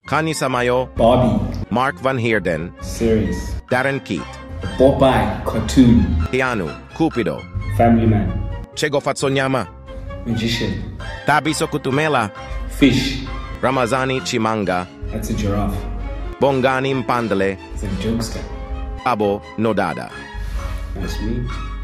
Kani Samayo, Barbie, Mark Van Heerden, Series, Darren Keat, Popeye, Cartoon, Keanu, Cupido, Family Man, Chego Fatsonyama, Magician, Tabiso Kutumela, Fish, Ramazani Chimanga, that's a giraffe, Bongani Mpandale, it's a jokester, Thabo Nodada. that's me.